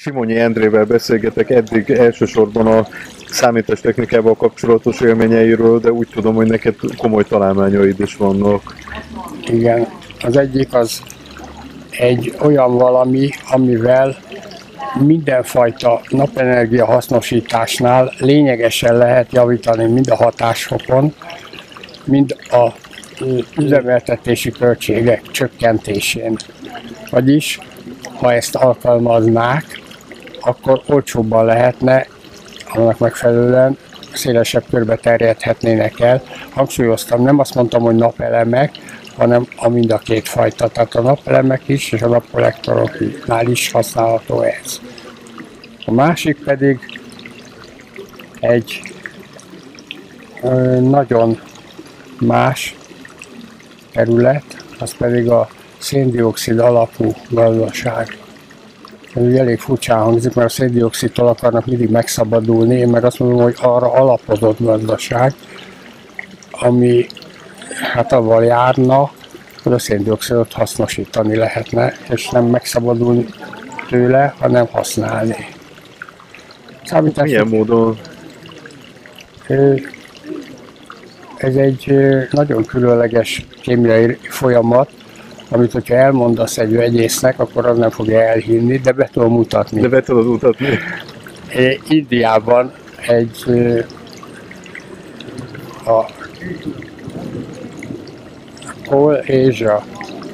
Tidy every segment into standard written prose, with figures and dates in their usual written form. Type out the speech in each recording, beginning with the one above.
Simonyi Endrével beszélgetek eddig elsősorban a számítástechnikával kapcsolatos élményeiről, de úgy tudom, hogy neked komoly találmányaid is vannak. Igen, az egyik az egy olyan valami, amivel mindenfajta napenergia hasznosításnál lényegesen lehet javítani mind a hatásfokon, mind a üzemeltetési költségek csökkentésén. Vagyis, ha ezt alkalmaznák, akkor olcsóbban lehetne, annak megfelelően szélesebb körbe terjedhetnének el. Hangsúlyoztam, nem azt mondtam, hogy napelemek, hanem a mind a két fajta. Tehát a napelemek is, és a napkollektoroknál is használható ez. A másik pedig egy nagyon más terület, az pedig a szén-dioxid alapú gazdaság. Ez ugye elég furcsán hangzik, mert a szén-dioxidtól akarnak mindig megszabadulni, én meg azt mondom, hogy arra alapozott gazdaság, ami hát avval járna, hogy a szén-dioxidot hasznosítani lehetne, és nem megszabadulni tőle, hanem használni. Milyen módon? Ez egy nagyon különleges kémiai folyamat, amit hogyha elmondasz egy vegyésznek, akkor az nem fogja elhinni, de be tudom mutatni. De be tudod mutatni? Indiában a Coal Asia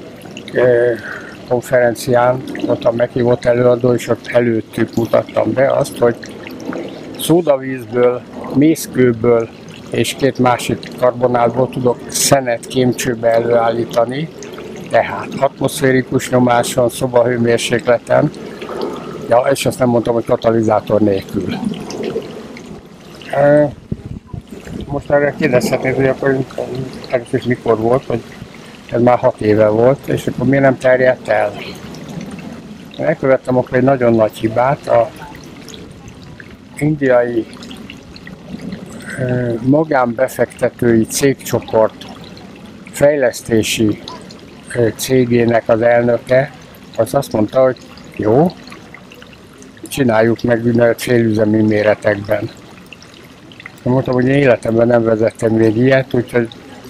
konferencián voltam meghívott előadó, és ott előttük mutattam be azt, hogy szódavízből, mészkőből és két másik karbonátból tudok szenet kémcsőbe előállítani, tehát atmoszférikus nyomáson, szobahőmérsékleten, és azt nem mondtam, hogy katalizátor nélkül. Most erre kérdezhetnéd, hogy akkor először mikor volt, hogy ez már 6 éve volt, és akkor miért nem terjedt el? Elkövettem akkor egy nagyon nagy hibát, a indiai magánbefektetői cégcsoport fejlesztési cégének az elnöke, az azt mondta, hogy jó, csináljuk meg úgynevezett félüzemi méretekben. Én mondtam, hogy én életemben nem vezettem még ilyet, úgyhogy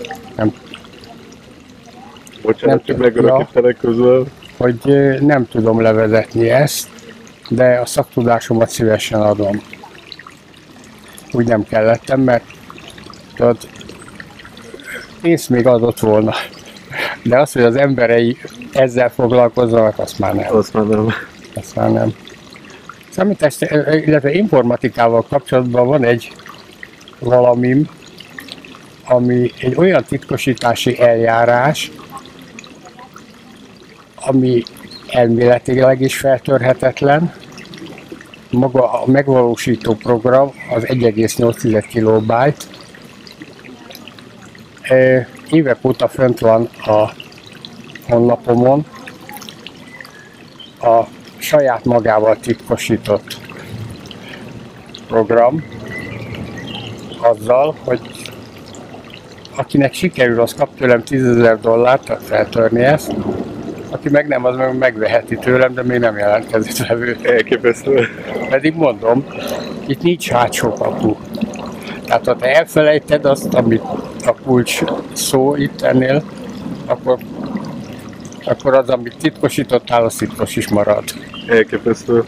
Bocsánat, hogy megörökítelek közben. hogy nem tudom levezetni ezt, de a szaktudásomat szívesen adom. Úgy nem kellettem, mert tudod, pénzt még adott volna. De az, hogy az emberei ezzel foglalkozzanak, azt már nem. Azt már nem. Számítás, illetve informatikával kapcsolatban van egy valamim, ami egy olyan titkosítási eljárás, ami elméletileg is feltörhetetlen. Maga a megvalósító program az 1,8 kilobyte. Évek óta fönt van a honlapomon a saját magával titkosított program, azzal, hogy akinek sikerül, az kap tőlem $10,000 feltörni ezt, aki meg nem, az meg megveheti tőlem, de még nem jelentkezett vevő. Elképesztő. Pedig mondom, itt nincs hátsó kapu. Tehát ha te elfelejted azt, amit a kulcs szó itt ennél, akkor az, amit titkosítottál, az titkos is marad. Elképesztő.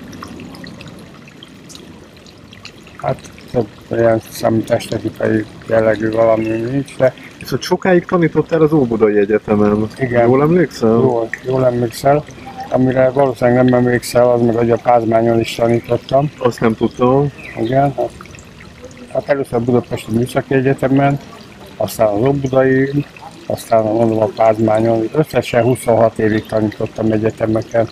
Hát több olyan számítástechnikai jellegű valami nincs, de... És ott sokáig tanítottál az Óbudai Egyetemen. Igen. Jól emlékszel? Jól emlékszel. Amire valószínűleg nem emlékszel, az meg, hogy a Pázmányon is tanítottam. Azt nem tudtam. Igen. Hát először a Budapesti Műszaki Egyetemen, aztán az Óbudai, aztán mondom a Pázmányon. Összesen 26 évig tanítottam egyetemeken.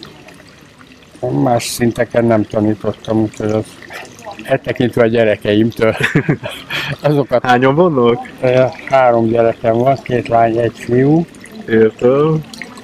Más szinteken nem tanítottam, úgyhogy az eltekintve a gyerekeimtől. Azokat... Hányan vannak? 3 gyerekem van, 2 lány, 1 fiú. Értem.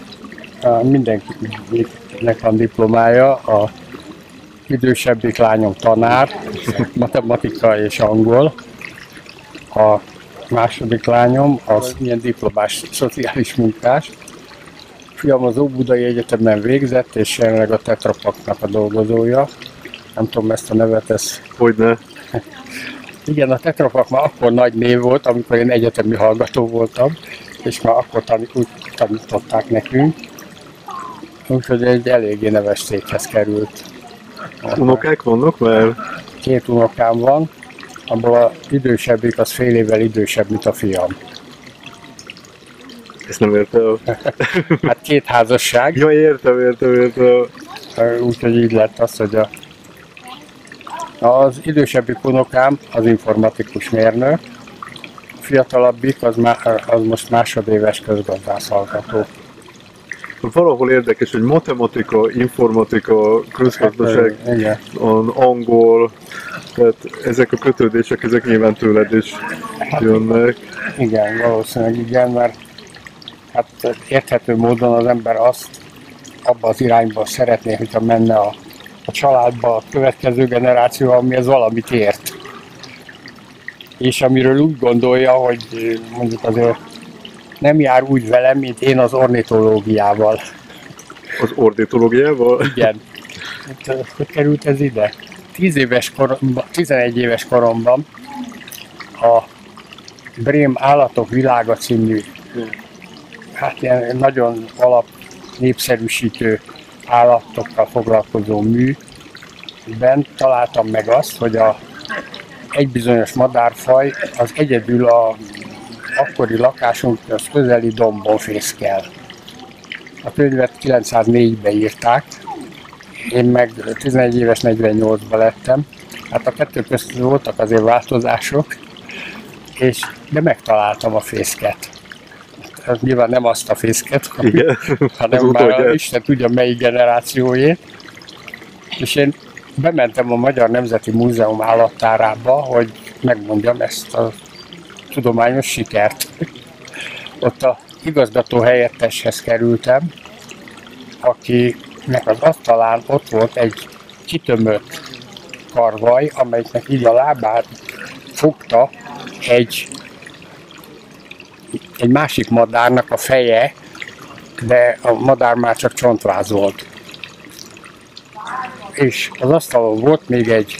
Mindenkinek van diplomája, a idősebbik lányom tanár, matematika és angol. A második lányom az ilyen diplomás szociális munkás. fiam az Óbudai Egyetemen végzett, és jelenleg a Tetra Paknak a dolgozója. Nem tudom ezt a nevet, Hogyne. Igen, a Tetra Pak már akkor nagy név volt, amikor én egyetemi hallgató voltam, és már akkor úgy tanították nekünk. Úgyhogy egy eléggé neves céghez került. Unokák vannak már? 2 unokám van, abból az idősebbik az fél évvel idősebb, mint a fiam. Ezt nem értem. Hát 2 házasság, Ja, értem. úgyhogy így lett az, hogy az idősebbik unokám az informatikus mérnök, a fiatalabbik az most másodéves közgazdász hallgató. Valahol érdekes, hogy matematika, informatika, közgazdaság, Igen. angol, tehát ezek a kötődések, ezek nyilván tőled is jönnek. Igen, valószínűleg igen, mert hát érthető módon az ember azt abba az irányba szeretné, hogyha menne a családba a következő generáció, ami az valamit ért. És amiről úgy gondolja, hogy mondjuk azért nem jár úgy velem, mint én az ornitológiával. Az ornitológiával? Igen. Hogy került ez ide? 11 éves koromban a Brém Állatok Világa című, hát ilyen nagyon népszerűsítő állatokkal foglalkozó műben találtam meg azt, hogy egy bizonyos madárfaj az egyedül a akkori lakásunk az közeli dombon fészkel. A könyvet 904-ben írták, én meg 11 éves 48-ban lettem. Hát a kettő között voltak azért változások, de megtaláltam a fészket. Ez nyilván nem azt a fészket, hanem már Isten tudja melyik generációjét. És én bementem a Magyar Nemzeti Múzeum állattárába, hogy megmondjam ezt a tudományos sikert. Ott a igazgató helyetteshez kerültem, akinek az asztalán ott volt egy kitömött karvaj, amelyiknek így a lábát fogta egy másik madárnak a feje, de a madár már csak csontváz volt. És az asztalon volt még egy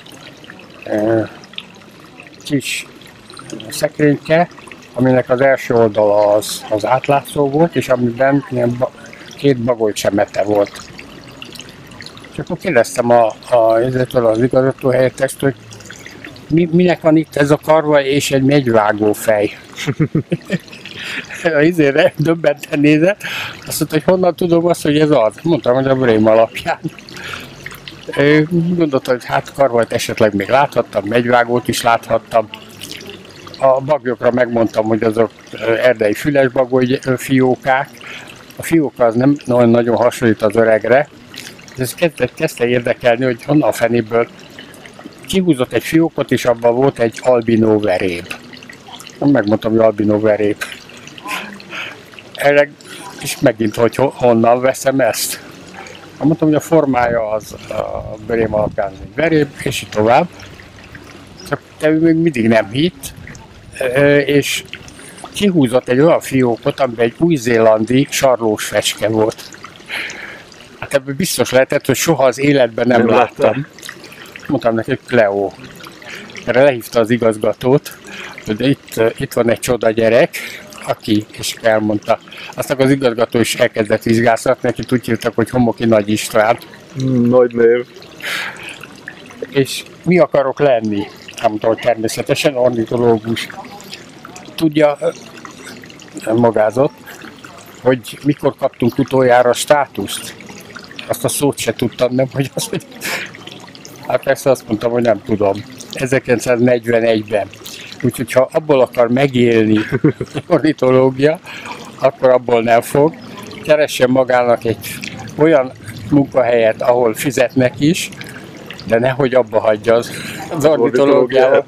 kis szekrényke, aminek az első oldala az átlátszó volt, és amiben ilyen 2 bagolycsemete volt. És akkor kérdeztem az igazgató helyettest, hogy minek van itt ez a karva és egy megyvágó fej. Izére döbbenten nézett, azt mondta, hogy honnan tudom azt, hogy ez az. Mondtam, hogy a Brém alapján. Gondoltam, hogy hát karvajt esetleg még láthattam, megyvágót is láthattam. A bagyokra megmondtam, hogy azok erdei fülesbagoly fiókák. A fióka az nem nagyon hasonlít az öregre. Ez kezdte érdekelni, hogy honnan a fenéből kihúzott egy fiókot, és abban volt egy albinó veréb. Megmondtam, hogy albinó veréb. Erre és megint, hogy honnan veszem ezt. Mondtam, hogy a formája az a Brém alapján egy veréb, és így tovább. Csak te még mindig nem hitt, és kihúzott egy olyan fiókot, amiben egy új-zélandi sarlós fecske volt. Hát ebből biztos lehetett, hogy soha az életben nem láttam. Mondtam neki, hogy Cleo. Erre lehívta az igazgatót, hogy itt van egy csoda gyerek, aki, és elmondta. Aztán az igazgató is elkezdett vizsgáztatni, neki úgy hívtak, hogy Homoki Nagy István. Nagy név. És mi akarok lenni? Nem mondtam, hogy természetesen ornitológus. Tudja, magázott, hogy mikor kaptunk utoljára státuszt. Azt a szót se tudtam, nem, hogy azt, hogy... Hát persze azt mondtam, hogy nem tudom. 1941-ben. Úgyhogy ha abból akar megélni ornitológia, akkor abból nem fog. Keressen magának egy olyan munkahelyet, ahol fizetnek is, de nehogy abba hagyja az ornitológiával.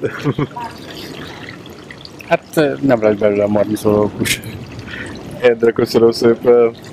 Hát nem lesz belőle ornitológus. Endre, köszönöm szépen.